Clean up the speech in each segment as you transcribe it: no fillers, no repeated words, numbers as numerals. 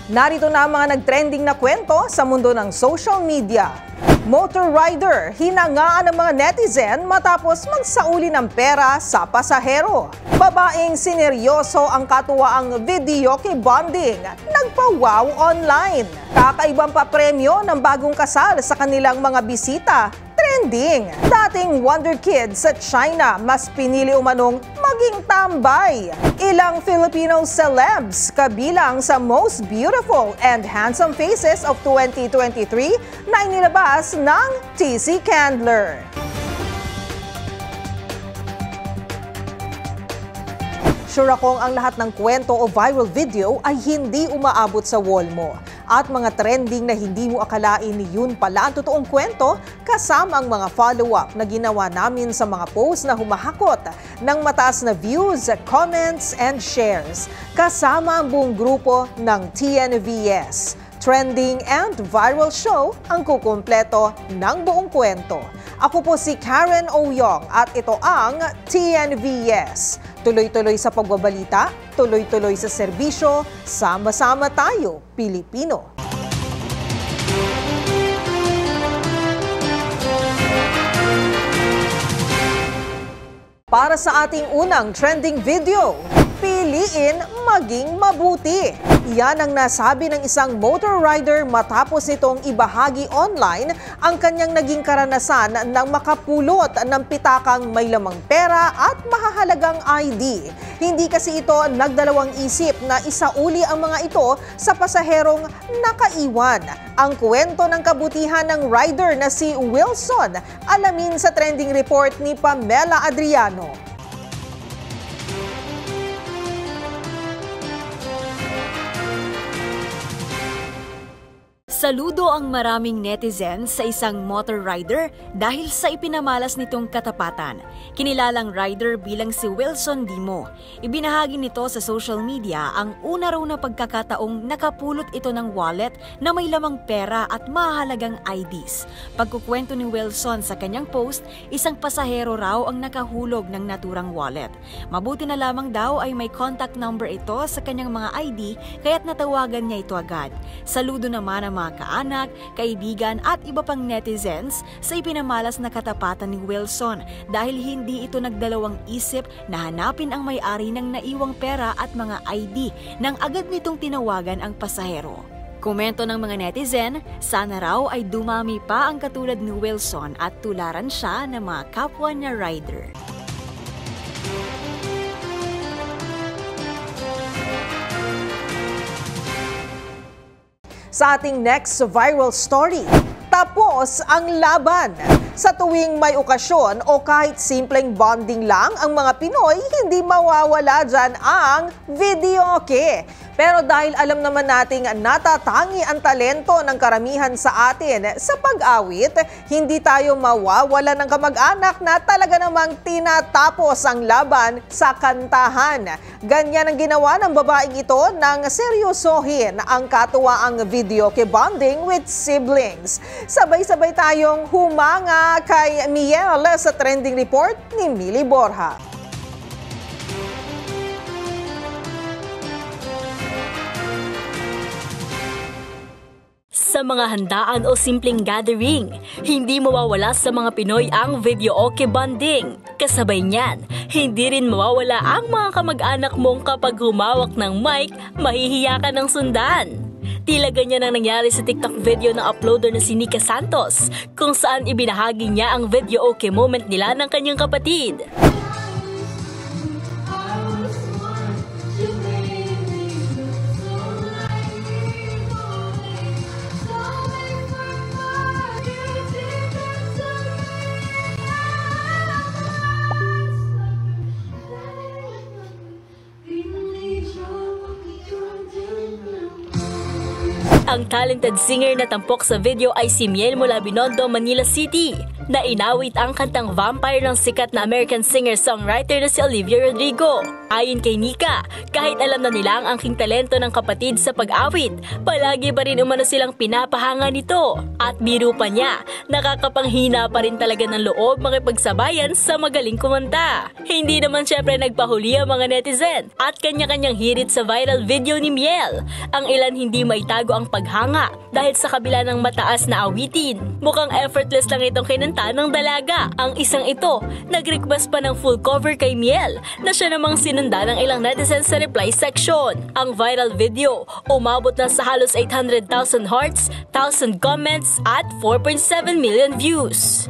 Narito na ang mga nagtrending na kwento sa mundo ng social media. Motor rider, hinangaan ng mga netizen matapos magsauli ng pera sa pasahero. Babaeng sineryoso ang katuwaang videoke bonding, nagpa-wow online. Kakaibang papremyo ng bagong kasal sa kanilang mga bisita, trending. Dating wonder kid sa China, mas pinili umanong maging tambay. Ilang Filipino celebs kabilang sa most beautiful and handsome faces of 2023 na inilabas ng TC Candler. Sure akong ang lahat ng kwento o viral video ay hindi umaabot sa wall mo. At mga trending na hindi mo akalain yun pala ang totoong kwento kasama ang mga follow-up na ginawa namin sa mga posts na humahakot ng mataas na views, comments, and shares. Kasama ang buong grupo ng TNVS. Trending and viral show ang kukumpleto ng buong kwento. Ako po si Karen Oyong at ito ang TNVS. Tuloy-tuloy sa pagbabalita, tuloy-tuloy sa serbisyo, sama-sama tayo, Pilipino. Para sa ating unang trending video, piliin maging mabuti. Yan ang nasabi ng isang motor rider matapos nitong ibahagi online ang kanyang naging karanasan ng makapulot ng pitakang may lamang pera at mahahalagang ID. Hindi kasi ito nagdalawang isip na isauli ang mga ito sa pasaherong nakaiwan. Ang kwento ng kabutihan ng rider na si Wilson, alamin sa trending report ni Pamela Adriano. Saludo ang maraming netizens sa isang motor rider dahil sa ipinamalas nitong katapatan. Kinilalang rider bilang si Wilson Dimo. Ibinahagi nito sa social media ang una raw na pagkakataong nakapulot ito ng wallet na may lamang pera at mahalagang IDs. Pagkukwento ni Wilson sa kanyang post, isang pasahero raw ang nakahulog ng naturang wallet. Mabuti na lamang daw ay may contact number ito sa kanyang mga ID kaya't natawagan niya ito agad. Saludo naman ang mga kaanak, kaibigan at iba pang netizens sa ipinamalas na katapatan ni Wilson dahil hindi ito nagdalawang isip na hanapin ang may-ari ng naiwang pera at mga ID nang agad nitong tinawagan ang pasahero. Komento ng mga netizen, sana raw ay dumami pa ang katulad ni Wilson at tularan siya ng mga kapwa niya rider. Sa ating next viral story, tapos ang laban. Sa tuwing may okasyon o kahit simpleng bonding lang, ang mga Pinoy, hindi mawawala dyan ang videoke. Pero dahil alam naman nating natatangi ang talento ng karamihan sa atin sa pag-awit, hindi tayo mawawala ng kamag-anak na talaga namang tinatapos ang laban sa kantahan. Ganyan ang ginawa ng babaeng ito nang seryosohin ang katuwaang videoke bonding with siblings. Sabay-sabay tayong humanga kay Miel sa trending report ni Mili Borja. Sa mga handaan o simpleng gathering, hindi mawawala sa mga Pinoy ang videoke bonding. Kasabay niyan, hindi rin mawawala ang mga kamag-anak mong kapag humawak ng mic, mahihiya ka ng sundan. Tila ganyan ang nangyari sa TikTok video ng uploader na si Nika Santos, kung saan ibinahagi niya ang videoke moment nila ng kanyang kapatid. Ang talented singer na tampok sa video ay si Miel mula Binondo, Manila City. na inawit ang kantang Vampire ng sikat na American singer-songwriter na si Olivia Rodrigo. Ayon kay Nika, kahit alam na nila ang angking talento ng kapatid sa pag-awit, palagi pa rin umano silang pinapahanga nito. At biro pa niya, nakakapanghina pa rin talaga ng loob makipagsabayan sa magaling kumanta. Hindi naman syempre nagpahuli ang mga netizen at kanya-kanyang hirit sa viral video ni Miel. Ang ilan hindi maitago ang paghanga dahil sa kabila ng mataas na awitin. Mukhang effortless lang itong kinanta ng dalaga. Ang isang ito, nag-request pa ng full cover kay Miel na siya namang sinunda ng ilang netizens sa reply section. Ang viral video, umabot na sa halos 800,000 hearts, 1,000 comments at 4.7 million views.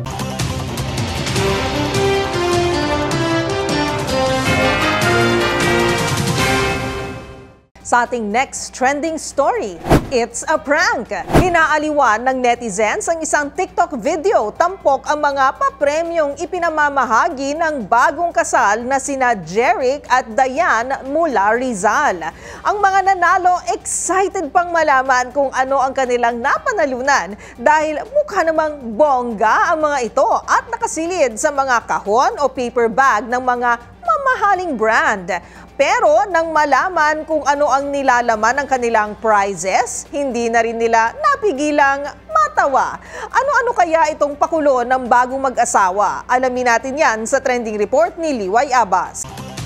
Sa ating next trending story, it's a prank. Hinaaliwan ng netizens ang isang TikTok video tampok ang mga papremyong ipinamamahagi ng bagong kasal na sina Jeric at Diane mula Rizal. Ang mga nanalo excited pang malaman kung ano ang kanilang napanalunan dahil mukha namang bongga ang mga ito at nakasilid sa mga kahon o paper bag ng mga mamahaling brand. Pero nang malaman kung ano ang nilalaman ng kanilang prizes, hindi na rin nila napigilang matawa. Ano-ano kaya itong pakulo ng bagong mag-asawa? Alamin natin yan sa trending report ni Liway Abbas.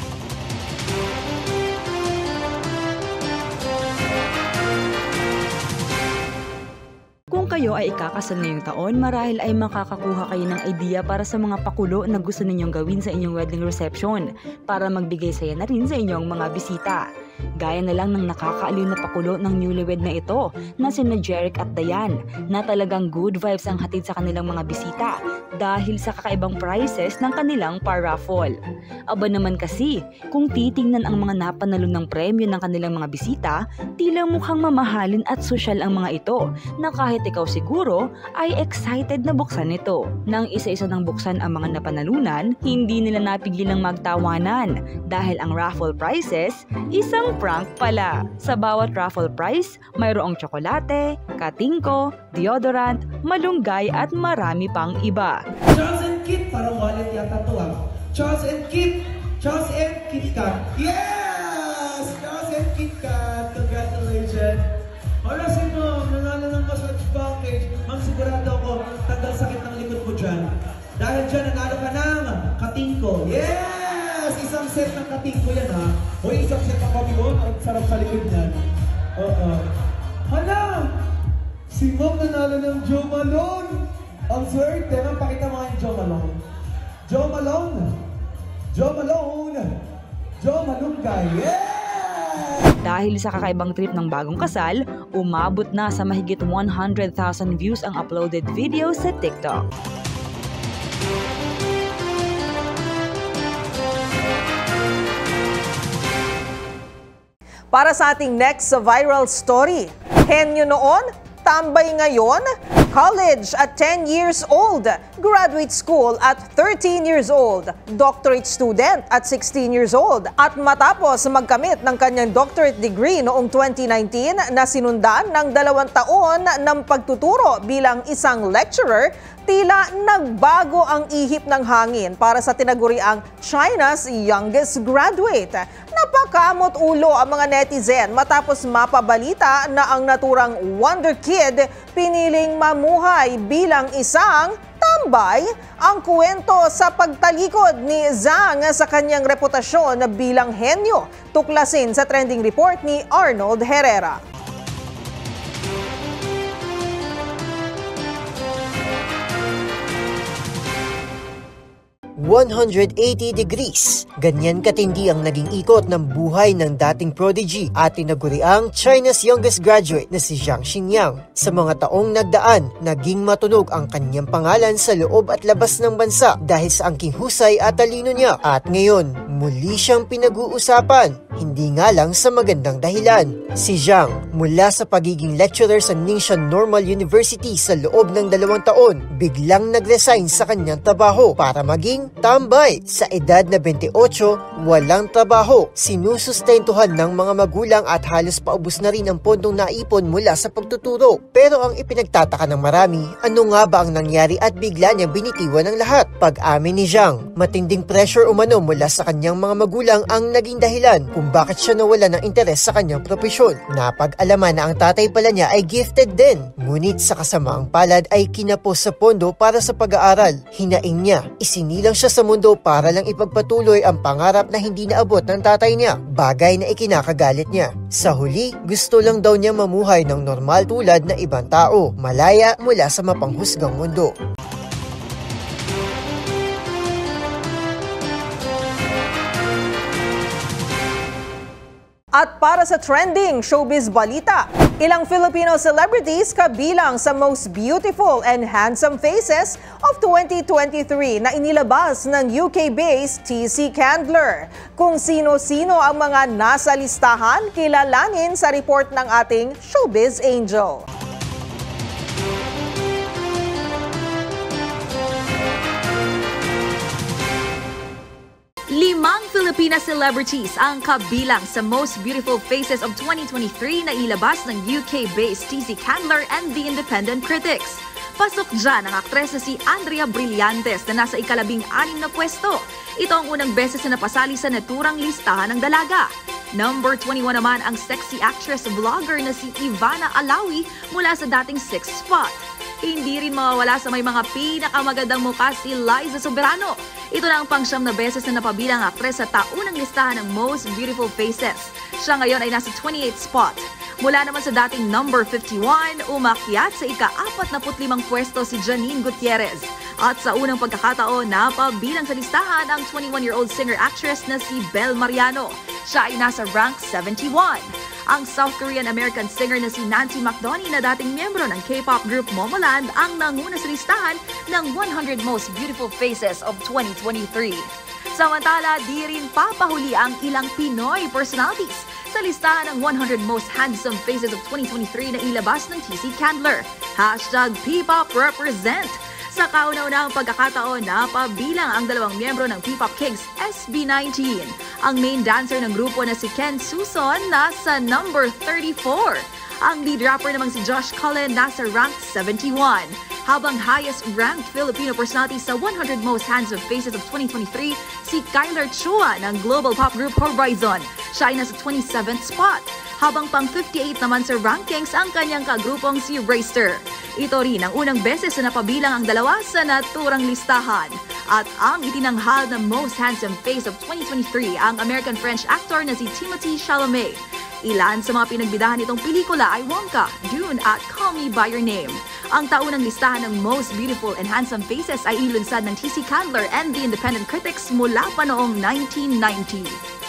Kung kayo ay ikakasal ngayong taon, marahil ay makakakuha kayo ng idea para sa mga pakulo na gusto ninyong gawin sa inyong wedding reception para magbigay saya na rin sa inyong mga bisita. Gaya na lang ng nakakaaliw na pakulo ng newlywed na ito na sina Jeric at Diane na talagang good vibes ang hatid sa kanilang mga bisita dahil sa kakaibang prizes ng kanilang pa-raffle. Aba naman kasi, kung titingnan ang mga napanalo ng premyo ng kanilang mga bisita, tila mukhang mamahalin at sosyal ang mga ito na kahit ikaw siguro ay excited na buksan ito. Nang isa-isa ng buksan ang mga napanalunan, hindi nila napigilang magtawanan dahil ang raffle prizes, isang prank pala. Sa bawat raffle prize, mayroong tsokolate, katingko, deodorant, malunggay at marami pang iba. Charles and Kit, parang wallet yata to ah. Charles and Kit Kat. Yes! Charles and Kit Kat, congratulations. Wala si Ma'am, nanalo ng massage package. Ma'am, sigurado ako, tanggal sakit ng likod mo dyan. Dahil dyan, nanalo ka ng katingko. Yes! Isang set ng katingko yan ha. O isang set ng kabi mo, ang sarap sa likod niyan. Oo. Hala! Si Ma'am nanalo ng Joe Malone. Ang swerte, ma'am, pakita mo nga yung Joe Malone. Joe Malone! Joe Malone! Joe Malunggay! Yeah! Dahil sa kakaibang trip ng bagong kasal, umabot na sa mahigit 100,000 views ang uploaded video sa TikTok. Para sa ating next viral story, henyo noon, tambay ngayon, college at 10 years old, graduate school at 13 years old, doctorate student at 16 years old, at matapos magkamit ng kanyang doctorate degree noong 2019 na sinundan ng 2 taon ng pagtuturo bilang isang lecturer, tila nagbago ang ihip ng hangin para sa tinaguriang China's youngest graduate. Napakamot ulo ang mga netizen matapos mapabalita na ang naturang Wonder Kid piniling mamuhay bilang isang tambay. Ang kwento sa pagtalikod ni Zhang sa kanyang reputasyon bilang henyo. Tuklasin sa trending report ni Arnold Herrera. 180 degrees. Ganyan katindi ang naging ikot ng buhay ng dating prodigy at tinaguriang China's youngest graduate na si Zhang Xinyang. Sa mga taong nagdaan, naging matunog ang kanyang pangalan sa loob at labas ng bansa dahil sa angking husay at talino niya. At ngayon, muli siyang pinag-uusapan, hindi nga lang sa magandang dahilan. Si Zhang, mula sa pagiging lecturer sa Ningxian Normal University sa loob ng 2 taon, biglang nag-resign sa kanyang trabaho para maging tambay. Sa edad na 28, walang trabaho. Sinusustentuhan ng mga magulang at halos paubos na rin ang pondong naipon mula sa pagtuturo. Pero ang ipinagtataka ng marami, ano nga ba ang nangyari at bigla niyang binitiwan ng lahat? Pag-amin ni Zhang, matinding pressure umano mula sa kanyang mga magulang ang naging dahilan kung bakit siya nawala ng interes sa kanyang propesyon. Napag-alaman na ang tatay pala niya ay gifted din. Ngunit sa kasamaang palad ay kinapos sa pondo para sa pag-aaral. Hinaing niya, isinilang siya sa mundo para lang ipagpatuloy ang pangarap na hindi naabot ng tatay niya, bagay na ikinakagalit niya. Sa huli, gusto lang daw niya mamuhay ng normal tulad na ibang tao, malaya mula sa mapanghusgang mundo. At para sa trending showbiz balita, ilang Filipino celebrities kabilang sa most beautiful and handsome faces of 2023 na inilabas ng UK-based TC Candler. Kung sino-sino ang mga nasa listahan, kilalanin sa report ng ating Showbiz Angel. Limang Filipina celebrities ang kabilang sa Most Beautiful Faces of 2023 na ilabas ng UK-based TC Candler and The Independent Critics. Pasok dyan ang aktres na si Andrea Brillantes na nasa ika-16 na pwesto. Ito ang unang beses na napasali sa naturang listahan ng dalaga. Number 21 naman ang sexy actress vlogger na si Ivana Alawi mula sa dating 6th spot. Hindi rin mawawala sa may mga pinakamagandang mukha si Liza Soberano. Ito na ang pang-siyam na beses na napabilang aktres sa taunang listahan ng Most Beautiful Faces. Siya ngayon ay nasa 28th spot. Mula naman sa dating number 51, umakyat sa ika-45 pwesto si Janine Gutierrez. At sa unang pagkakataon, napabilang sa listahan ang 21-year-old singer-actress na si Belle Mariano. Siya ay nasa rank 71. Ang South Korean-American singer na si Nancy McDonnie na dating miyembro ng K-pop group Momoland ang nanguna sa listahan ng 100 Most Beautiful Faces of 2023. Samantala, di rin papahuli ang ilang Pinoy personalities sa listahan ng 100 Most Handsome Faces of 2023 na ilabas ng TC Candler. #PPopRepresent. Sa kauna-unahang pagkakataon, napabilang ang dalawang miyembro ng P-Pop Kings SB19. Ang main dancer ng grupo na si Ken Suson nasa number 34. Ang lead rapper namang si Josh Cullen nasa rank 71. Habang highest-ranked Filipino personality sa 100 Most Handsome Faces of 2023, si Kyler Chua ng global pop group Horizon. Siya ay nasa 27th spot. Habang pang 58 naman sa rankings ang kanyang kagrupong si Rayster. Ito rin ang unang beses na napabilang ang dalawa sa naturang listahan. At ang itinanghal na Most Handsome Face of 2023 ang American-French actor na si Timothée Chalamet. Ilan sa mga pinagbidahan nitong pelikula ay Wonka, Dune at Call Me By Your Name. Ang taunang listahan ng Most Beautiful and Handsome Faces ay inilunsad ng TC Candler and The Independent Critics mula pa noong 1990.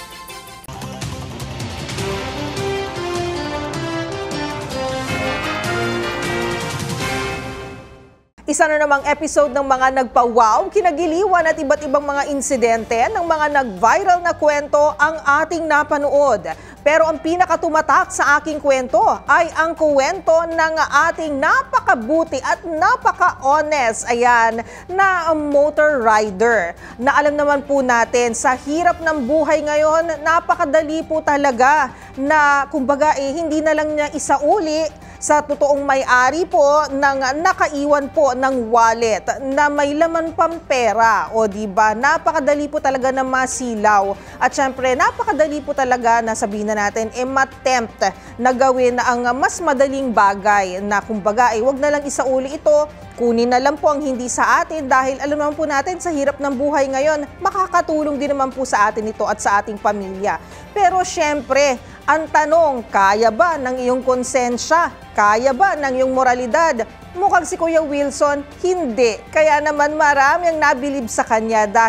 Isa na namang episode ng mga nagpa-wow, kinagiliwan at iba't ibang mga insidente ng mga nag-viral na kwento ang ating napanood. Pero ang pinakatumatak sa aking kwento ay ang kwento ng ating napakabuti at napaka-honest, na motor rider. Na alam naman po natin, sa hirap ng buhay ngayon, napakadali po talaga na kumbaga hindi na lang niya isauli sa totoong may-ari po ng nakaiwan po ng wallet na may laman pang pera. O diba, napakadali po talaga na masilaw. At syempre, napakadali po talaga na sabihin na natin, matempt na gawin ang mas madaling bagay na kumbaga, wag na lang isauli ito, kunin na lang po ang hindi sa atin dahil alam naman po natin sa hirap ng buhay ngayon, makakatulong din naman po sa atin ito at sa ating pamilya. Pero syempre, ang tanong, kaya ba ng iyong konsensya? Kaya ba ng iyong moralidad? Mukhang si Kuya Wilson, hindi. Kaya naman marami ang nabilib sa kanya dahil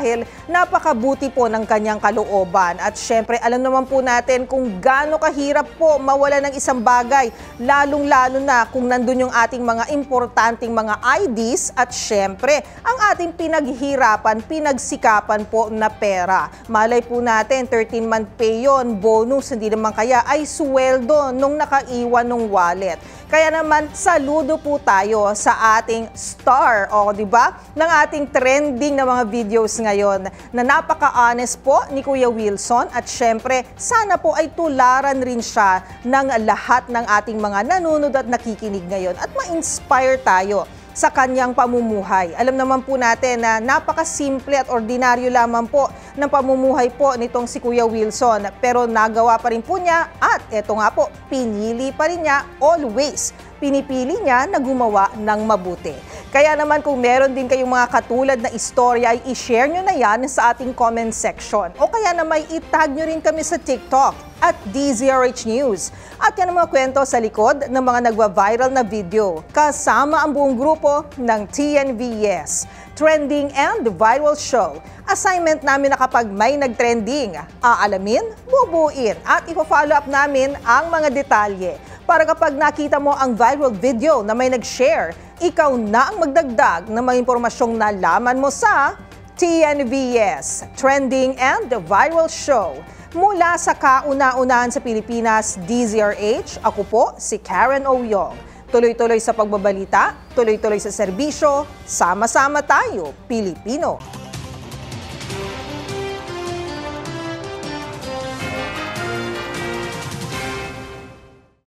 Napakabuti po ng kanyang kalooban at syempre alam naman po natin kung gaano kahirap po mawala ng isang bagay, lalong-lalo na kung nandun yung ating mga importanteng mga IDs at syempre ang ating pinaghihirapan, pinagsikapan po na pera. Malay po natin 13-month pay yun, bonus, hindi naman kaya ay sweldo nung nakaiwan ng wallet. Kaya naman, saludo po tayo sa ating star, di ba, ng ating trending na mga videos ngayon na napaka-honest po ni Kuya Wilson at syempre, sana po ay tularan rin siya ng lahat ng ating mga nanonood at nakikinig ngayon at ma-inspire tayo sa kanyang pamumuhay. Alam naman po natin na napakasimple at ordinaryo lamang po ng pamumuhay po nitong si Kuya Wilson. Pero nagawa pa rin po niya at eto nga po, pinili pa rin niya always. Pinipili niya na gumawa ng mabuti. Kaya naman kung meron din kayong mga katulad na istorya ay i-share nyo na yan sa ating comment section. O kaya naman itag nyo rin kami sa TikTok at DZRH News. At yan ang mga kwento sa likod ng mga nagwa-viral na video kasama ang buong grupo ng TNVS, Trending and Viral Show. Assignment namin na kapag may nag-trending, aalamin, bubuin at ipo-follow up namin ang mga detalye. Para kapag nakita mo ang viral video na may nag-share, ikaw na ang magdagdag ng mga impormasyong nalaman mo sa TNVS, Trending and Viral Show. Mula sa kauna-unahan sa Pilipinas, DZRH, ako po si Karen Oyong. Tuloy-tuloy sa pagbabalita, tuloy-tuloy sa serbisyo, sama-sama tayo, Pilipino.